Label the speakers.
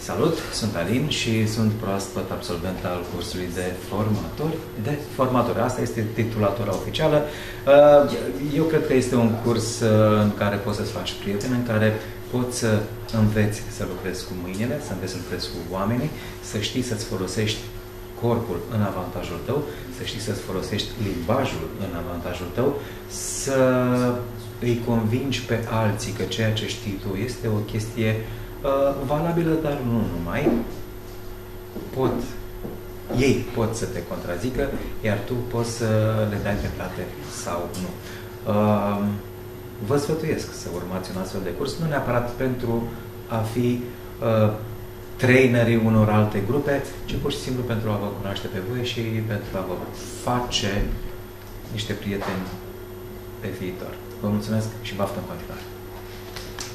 Speaker 1: Salut, sunt Alin și sunt proaspăt absolvent al cursului de formatori. Asta este titulatura oficială. Eu cred că este un curs în care poți să-ți faci prieteni, în care poți să înveți să lucrezi cu mâinile, să înveți să lucrezi cu oamenii, să știi să-ți folosești corpul în avantajul tău, să știi să-ți folosești limbajul în avantajul tău, să îi convingi pe alții că ceea ce știi tu este o chestie valabilă, dar nu numai. Ei pot să te contrazică, iar tu poți să le dai dreptate sau nu. Vă sfătuiesc să urmați un astfel de curs, nu neapărat pentru a fi trainerii unor alte grupe, ci pur și simplu pentru a vă cunoaște pe voi și pentru a vă face niște prieteni pe viitor. Vă mulțumesc și baftă în continuare!